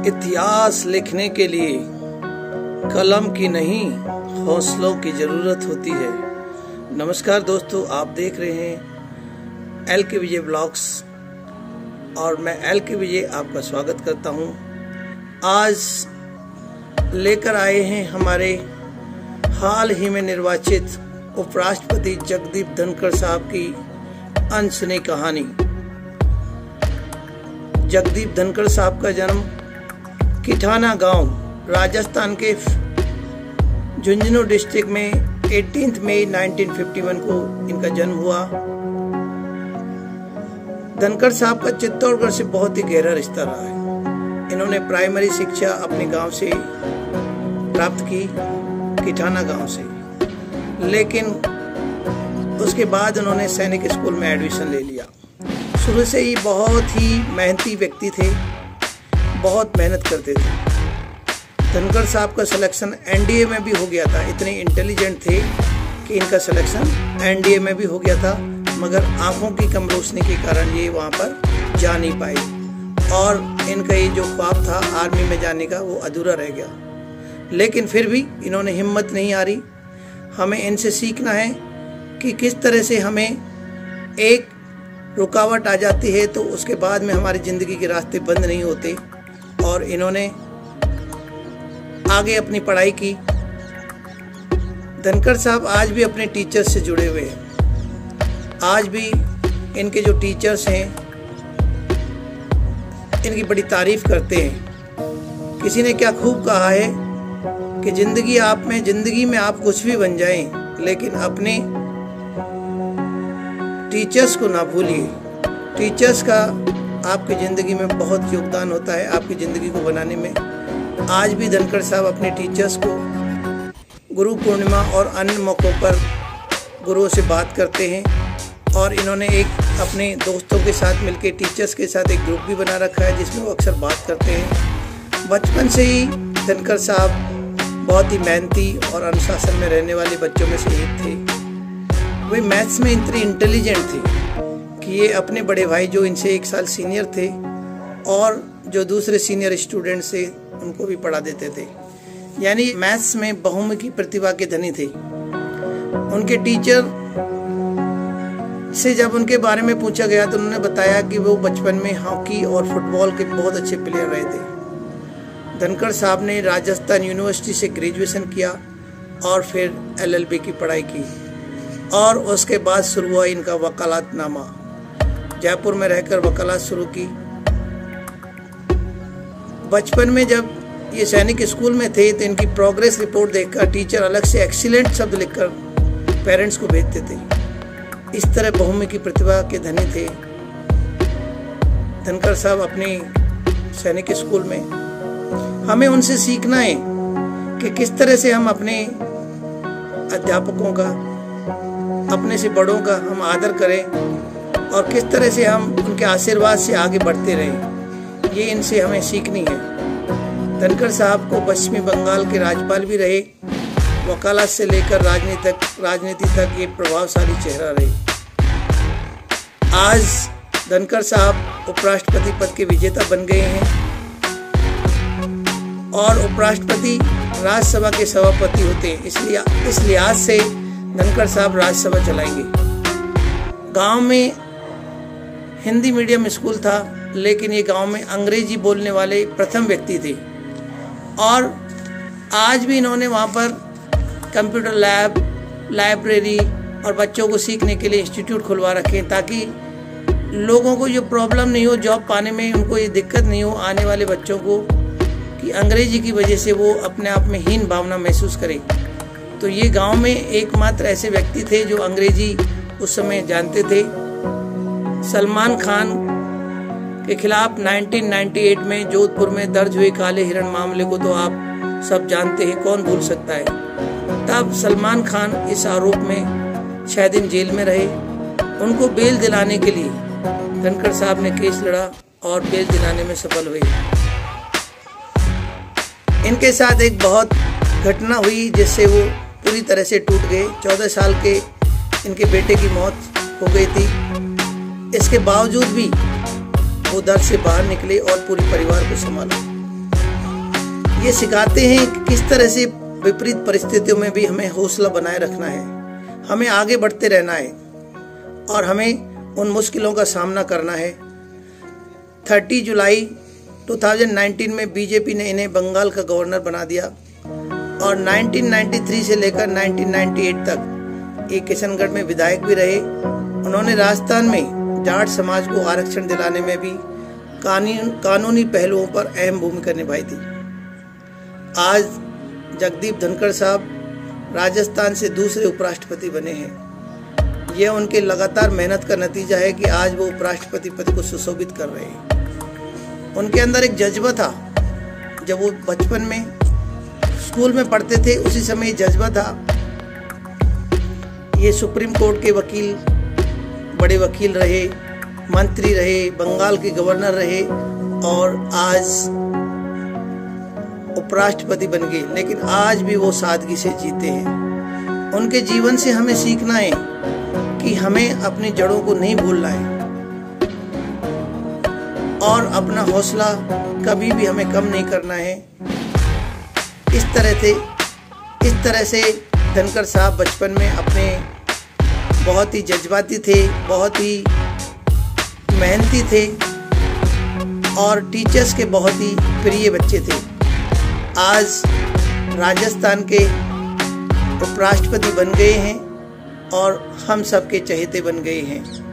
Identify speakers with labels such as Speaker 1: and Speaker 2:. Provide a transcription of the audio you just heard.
Speaker 1: इतिहास लिखने के लिए कलम की नहीं हौसलों की जरूरत होती है। नमस्कार दोस्तों, आप देख रहे हैं एल.के. विजय ब्लॉग्स और मैं एल.के. विजय आपका स्वागत करता हूं। आज लेकर आए हैं हमारे हाल ही में निर्वाचित उपराष्ट्रपति जगदीप धनखड़ साहब की अनसुनी कहानी। जगदीप धनखड़ साहब का जन्म किठाना गांव राजस्थान के झुंझुनू डिस्ट्रिक्ट में 18 मई 1951 को इनका जन्म हुआ। धनखड़ साहब का चित्तौड़गढ़ से बहुत ही गहरा रिश्ता रहा है। इन्होंने प्राइमरी शिक्षा अपने गांव से प्राप्त की, किठाना गांव से, लेकिन उसके बाद उन्होंने सैनिक स्कूल में एडमिशन ले लिया। शुरू से ही बहुत ही मेहनती व्यक्ति थे, बहुत मेहनत करते थे। धनखड़ साहब का सिलेक्शन एनडीए में भी हो गया था। इतने इंटेलिजेंट थे कि इनका सिलेक्शन एनडीए में भी हो गया था, मगर आंखों की कम रोशनी के कारण ये वहाँ पर जा नहीं पाए और इनका ये जो ख्वाब था आर्मी में जाने का वो अधूरा रह गया। लेकिन फिर भी इन्होंने हिम्मत नहीं हारी। हमें इनसे सीखना है कि किस तरह से हमें एक रुकावट आ जाती है तो उसके बाद में हमारी ज़िंदगी के रास्ते बंद नहीं होते। और इन्होंने आगे अपनी पढ़ाई की। धनखड़ साहब आज भी अपने टीचर्स से जुड़े हुए हैं। आज भी इनके जो टीचर्स हैं इनकी बड़ी तारीफ करते हैं। किसी ने क्या खूब कहा है कि जिंदगी में आप कुछ भी बन जाएं, लेकिन अपने टीचर्स को ना भूलिए। टीचर्स का आपकी ज़िंदगी में बहुत योगदान होता है, आपकी ज़िंदगी को बनाने में। आज भी धनखड़ साहब अपने टीचर्स को गुरु पूर्णिमा और अन्य मौक़ों पर गुरुओं से बात करते हैं। और इन्होंने एक अपने दोस्तों के साथ मिलकर टीचर्स के साथ एक ग्रुप भी बना रखा है जिसमें वो अक्सर बात करते हैं। बचपन से ही धनखड़ साहब बहुत ही मेहनती और अनुशासन में रहने वाले बच्चों में से एक थे। वे मैथ्स में इतने इंटेलिजेंट थे कि ये अपने बड़े भाई जो इनसे 1 साल सीनियर थे और जो दूसरे सीनियर स्टूडेंट्स थे उनको भी पढ़ा देते थे। यानी मैथ्स में बहुमुखी प्रतिभा के धनी थे। उनके टीचर से जब उनके बारे में पूछा गया तो उन्होंने बताया कि वो बचपन में हॉकी और फुटबॉल के बहुत अच्छे प्लेयर रहे थे। धनखड़ साहब ने राजस्थान यूनिवर्सिटी से ग्रेजुएशन किया और फिर LLB की पढ़ाई की और उसके बाद शुरू हुआ इनका वकालतनामा। जयपुर में रहकर वकालत शुरू की। बचपन में जब ये सैनिक स्कूल में थे तो इनकी प्रोग्रेस रिपोर्ट देखकर टीचर अलग से एक्सीलेंट शब्द लिखकर पेरेंट्स को भेजते थे। इस तरह बहुमुखी प्रतिभा के धनी थे धनखड़ साहब अपने सैनिक स्कूल में। हमें उनसे सीखना है कि किस तरह से हम अपने अध्यापकों का, अपने से बड़ों का हम आदर करें और किस तरह से हम उनके आशीर्वाद से आगे बढ़ते रहें। ये इनसे हमें सीखनी है। धनखड़ साहब को पश्चिमी बंगाल के राज्यपाल भी रहे। वकालत से लेकर राजनीति तक ये प्रभावशाली चेहरा रहे। आज धनखड़ साहब उपराष्ट्रपति पद के विजेता बन गए हैं और उपराष्ट्रपति राज्यसभा के सभापति होते हैं। इसलिए इस लिहाज से धनखड़ साहब राज्यसभा चलाएंगे। गांव में हिंदी मीडियम स्कूल था, लेकिन ये गांव में अंग्रेजी बोलने वाले प्रथम व्यक्ति थे। और आज भी इन्होंने वहाँ पर कंप्यूटर लैब, लाइब्रेरी और बच्चों को सीखने के लिए इंस्टीट्यूट खुलवा रखे हैं ताकि लोगों को जो प्रॉब्लम नहीं हो, जॉब पाने में उनको ये दिक्कत नहीं हो, आने वाले बच्चों को, कि अंग्रेजी की वजह से वो अपने आप में हीन भावना महसूस करें। तो ये गांव में एकमात्र ऐसे व्यक्ति थे जो अंग्रेजी उस समय जानते थे। सलमान खान के खिलाफ 1998 में जोधपुर में दर्ज हुए काले हिरण मामले को तो आप सब जानते हैं, कौन भूल सकता है। तब सलमान खान इस आरोप में 6 दिन जेल में रहे। उनको बेल दिलाने के लिए धनखड़ साहब ने केस लड़ा और बेल दिलाने में सफल हुए। इनके साथ एक बहुत घटना हुई जिससे वो पूरी तरह से टूट गए। 14 साल के इनके बेटे की मौत हो गई थी। इसके बावजूद भी वो दर्द से बाहर निकले और पूरे परिवार को संभाला। ये सिखाते हैं कि किस तरह से विपरीत परिस्थितियों में भी हमें हौसला बनाए रखना है, हमें आगे बढ़ते रहना है और हमें उन मुश्किलों का सामना करना है। 30 जुलाई 2019 में बीजेपी ने इन्हें बंगाल का गवर्नर बना दिया और 1993 से लेकर 1998 तक ये किशनगढ़ में विधायक भी रहे। उन्होंने राजस्थान में जाट समाज को आरक्षण दिलाने में भी कानूनी पहलुओं पर अहम भूमिका निभाई थी। आज जगदीप धनखड़ साहब राजस्थान से दूसरे उपराष्ट्रपति बने हैं। यह उनके लगातार मेहनत का नतीजा है कि आज वो उपराष्ट्रपति पद को सुशोभित कर रहे हैं। उनके अंदर एक जज्बा था, जब वो बचपन में स्कूल में पढ़ते थे उसी समय जज्बा था। ये सुप्रीम कोर्ट के वकील, बड़े वकील रहे, मंत्री रहे, बंगाल के गवर्नर रहे और आज उपराष्ट्रपति बन गए, लेकिन आज भी वो सादगी से जीते हैं। उनके जीवन से हमें सीखना है कि हमें अपनी जड़ों को नहीं भूलना है और अपना हौसला कभी भी हमें कम नहीं करना है। इस तरह से धनखड़ साहब बचपन में अपने बहुत ही जज्बाती थे, बहुत ही मेहनती थे और टीचर्स के बहुत ही प्रिय बच्चे थे। आज राजस्थान के उपराष्ट्रपति बन गए हैं और हम सबके चहेते बन गए हैं।